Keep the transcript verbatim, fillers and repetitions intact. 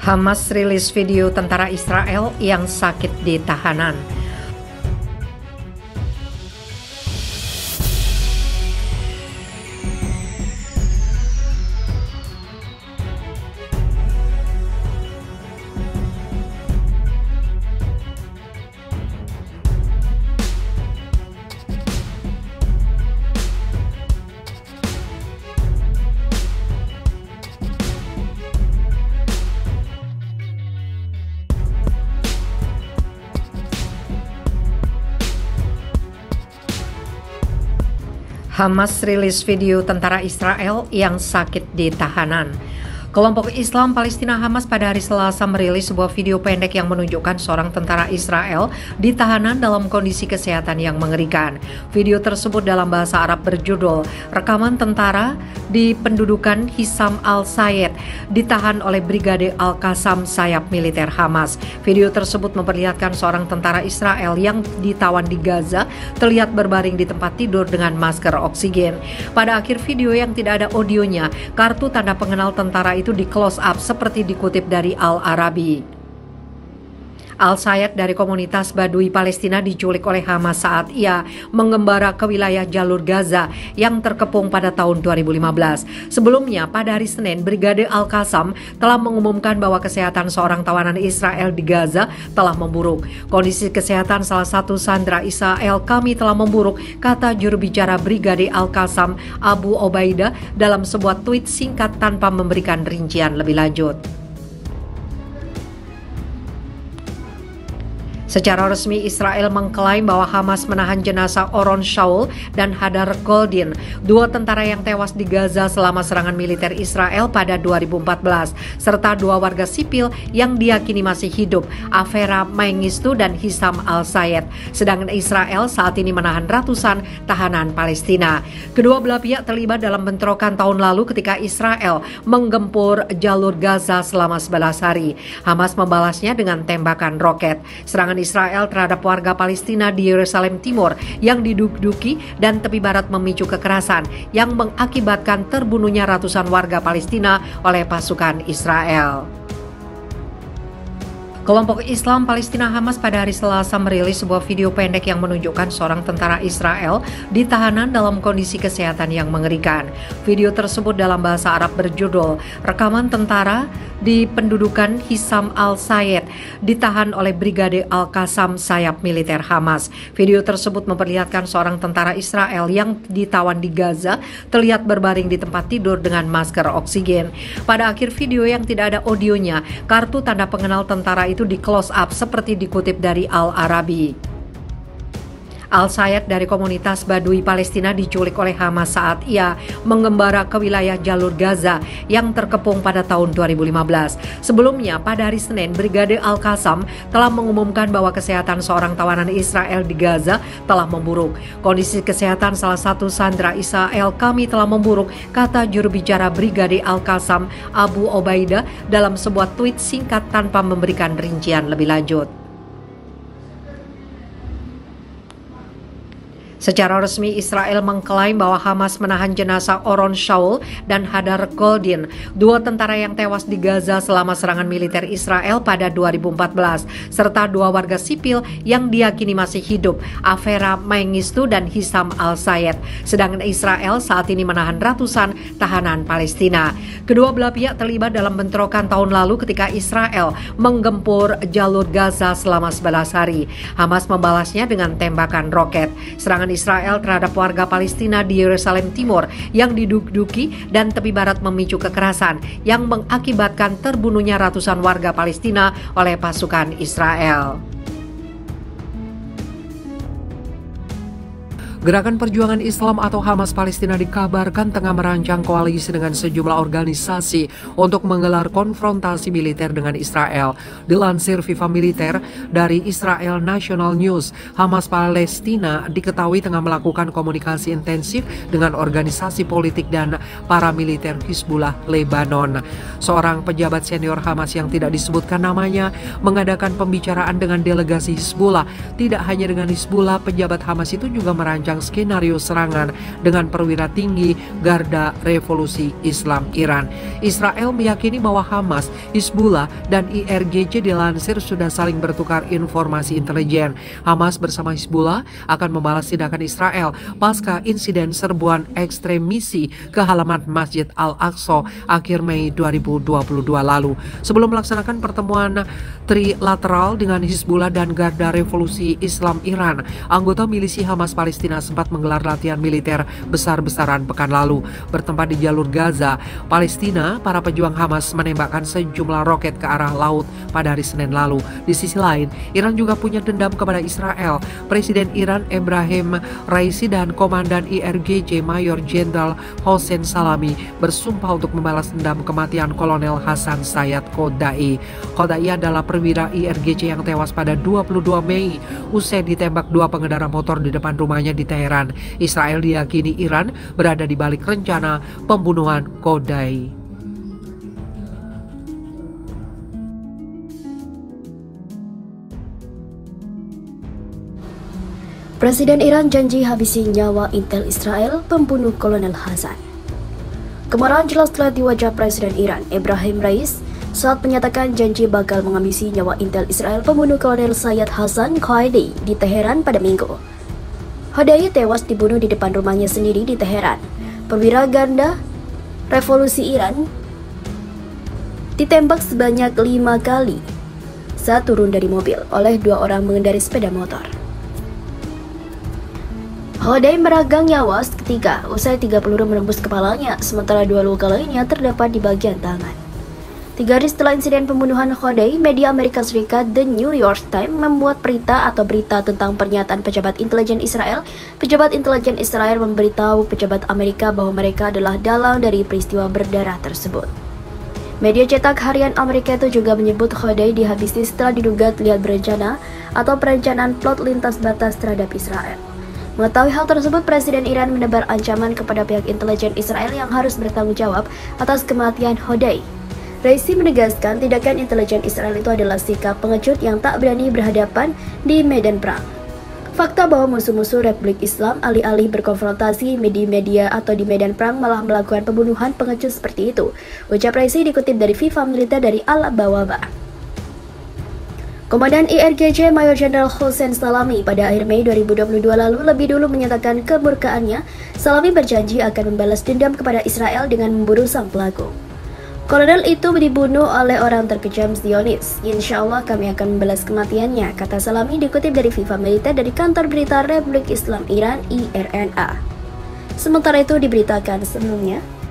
Hamas rilis video tentara Israel yang sakit di tahanan. Hamas rilis video tentara Israel yang sakit di tahanan. Kelompok Islam Palestina Hamas pada hari Selasa merilis sebuah video pendek yang menunjukkan seorang tentara Israel di tahanan dalam kondisi kesehatan yang mengerikan. Video tersebut dalam bahasa Arab berjudul "Rekaman Tentara di Pendudukan Hisham al-Sayed ditahan oleh Brigade Al-Qassam sayap militer Hamas." Video tersebut memperlihatkan seorang tentara Israel yang ditawan di Gaza terlihat berbaring di tempat tidur dengan masker oksigen. Pada akhir video yang tidak ada audionya, kartu tanda pengenal tentara itu di close up seperti dikutip dari Al-Arabi. Al-Sayed dari komunitas Badui Palestina diculik oleh Hamas saat ia mengembara ke wilayah jalur Gaza yang terkepung pada tahun dua ribu lima belas. Sebelumnya, pada hari Senin, Brigade Al-Qassam telah mengumumkan bahwa kesehatan seorang tawanan Israel di Gaza telah memburuk. Kondisi kesehatan salah satu sandera Israel kami telah memburuk, kata juru bicara Brigade Al-Qassam Abu Obaidah dalam sebuah tweet singkat tanpa memberikan rincian lebih lanjut. Secara resmi, Israel mengklaim bahwa Hamas menahan jenazah Oron Shaul dan Hadar Goldin, dua tentara yang tewas di Gaza selama serangan militer Israel pada dua ribu empat belas, serta dua warga sipil yang diyakini masih hidup, Avera Mengistu dan Hisham al-Sayed. Sedangkan Israel saat ini menahan ratusan tahanan Palestina. Kedua belah pihak terlibat dalam bentrokan tahun lalu ketika Israel menggempur jalur Gaza selama sebelas hari. Hamas membalasnya dengan tembakan roket. Serangan Israel terhadap warga Palestina di Yerusalem Timur yang diduduki dan tepi barat memicu kekerasan yang mengakibatkan terbunuhnya ratusan warga Palestina oleh pasukan Israel. Kelompok Islam Palestina Hamas pada hari Selasa merilis sebuah video pendek yang menunjukkan seorang tentara Israel di tahanan dalam kondisi kesehatan yang mengerikan. Video tersebut dalam bahasa Arab berjudul "Rekaman Tentara di Pendudukan Hisham al-Sayed ditahan oleh Brigade Al-Qassam sayap militer Hamas." Video tersebut memperlihatkan seorang tentara Israel yang ditawan di Gaza terlihat berbaring di tempat tidur dengan masker oksigen. Pada akhir video yang tidak ada audionya, kartu tanda pengenal tentara itu di close up seperti dikutip dari Al-Arabi. Al-Sayed dari komunitas Badui Palestina diculik oleh Hamas saat ia mengembara ke wilayah jalur Gaza yang terkepung pada tahun dua ribu lima belas. Sebelumnya, pada hari Senin, Brigade Al-Qassam telah mengumumkan bahwa kesehatan seorang tawanan Israel di Gaza telah memburuk. Kondisi kesehatan salah satu sandera Israel kami telah memburuk, kata juru bicara Brigade Al-Qassam Abu Obaidah dalam sebuah tweet singkat tanpa memberikan rincian lebih lanjut. Secara resmi, Israel mengklaim bahwa Hamas menahan jenazah Oron Shaul dan Hadar Goldin, dua tentara yang tewas di Gaza selama serangan militer Israel pada dua ribu empat belas, serta dua warga sipil yang diyakini masih hidup, Avera Mengistu dan Hisham al-Sayed. Sedangkan Israel saat ini menahan ratusan tahanan Palestina. Kedua belah pihak terlibat dalam bentrokan tahun lalu ketika Israel menggempur jalur Gaza selama sebelas hari. Hamas membalasnya dengan tembakan roket. Serangan Israel terhadap warga Palestina di Yerusalem Timur yang diduduki dan tepi barat memicu kekerasan yang mengakibatkan terbunuhnya ratusan warga Palestina oleh pasukan Israel. Gerakan Perjuangan Islam atau Hamas Palestina dikabarkan tengah merancang koalisi dengan sejumlah organisasi untuk menggelar konfrontasi militer dengan Israel. Dilansir Viva Militer dari Israel National News, Hamas Palestina diketahui tengah melakukan komunikasi intensif dengan organisasi politik dan paramiliter Hizbullah Lebanon. Seorang pejabat senior Hamas yang tidak disebutkan namanya mengadakan pembicaraan dengan delegasi Hizbullah. Tidak hanya dengan Hizbullah, pejabat Hamas itu juga merancang merancang skenario serangan dengan perwira tinggi Garda Revolusi Islam Iran. Israel meyakini bahwa Hamas, Hizbullah, dan I R G C dilansir sudah saling bertukar informasi intelijen. Hamas bersama Hizbullah akan membalas tindakan Israel pasca insiden serbuan ekstremisi ke halaman Masjid Al-Aqsa akhir Mei dua ribu dua puluh dua lalu. Sebelum melaksanakan pertemuan trilateral dengan Hizbullah dan Garda Revolusi Islam Iran, anggota milisi Hamas Palestina sempat menggelar latihan militer besar-besaran pekan lalu. Bertempat di jalur Gaza, Palestina, para pejuang Hamas menembakkan sejumlah roket ke arah laut pada hari Senin lalu. Di sisi lain, Iran juga punya dendam kepada Israel. Presiden Iran Ebrahim Raisi dan Komandan I R G C Mayor Jenderal Hossein Salami bersumpah untuk membalas dendam kematian Kolonel Hasan Sayyad Khodai. Khodai adalah perwira I R G C yang tewas pada dua puluh dua Mei usai ditembak dua pengendara motor di depan rumahnya di Teheran. Israel diyakini Iran berada di balik rencana pembunuhan Khodai. Presiden Iran janji habisi nyawa intel Israel pembunuh Kolonel Hasan. Kemarahan jelas terlihat di wajah Presiden Iran Ebrahim Rais saat menyatakan janji bakal menghabisi nyawa intel Israel pembunuh Kolonel Sayyad Hasan Khodai di Teheran pada Minggu. Khodai tewas dibunuh di depan rumahnya sendiri di Teheran. Perwira Garda Revolusi Iran ditembak sebanyak lima kali saat turun dari mobil oleh dua orang mengendarai sepeda motor. Khodai meragang nyawa seketika usai tiga peluru menembus kepalanya, sementara dua luka lainnya terdapat di bagian tangan. Tiga hari setelah insiden pembunuhan Khodai, media Amerika Serikat The New York Times membuat berita atau berita tentang pernyataan pejabat intelijen Israel. Pejabat intelijen Israel memberitahu pejabat Amerika bahwa mereka adalah dalang dari peristiwa berdarah tersebut. Media cetak harian Amerika itu juga menyebut Khodai dihabisi setelah diduga terlihat berencana atau perencanaan plot lintas batas terhadap Israel. Mengetahui hal tersebut, Presiden Iran menebar ancaman kepada pihak intelijen Israel yang harus bertanggung jawab atas kematian Khodai. Raisi menegaskan tindakan intelijen Israel itu adalah sikap pengecut yang tak berani berhadapan di medan perang. Fakta bahwa musuh-musuh Republik Islam alih-alih berkonfrontasi di media atau di medan perang malah melakukan pembunuhan pengecut seperti itu, ucap Raisi dikutip dari Viva Militer dari Al-Bawaba. Komandan I R G C Mayor Jenderal Hossein Salami pada akhir Mei dua ribu dua puluh dua lalu lebih dulu menyatakan kemurkaannya. Salami berjanji akan membalas dendam kepada Israel dengan memburu sang pelaku. Kolonel itu dibunuh oleh orang terkejam Zionis. Insya Allah kami akan membalas kematiannya, kata Salami dikutip dari Viva Militer dari kantor berita Republik Islam Iran I R N A. Sementara itu diberitakan sebelumnya,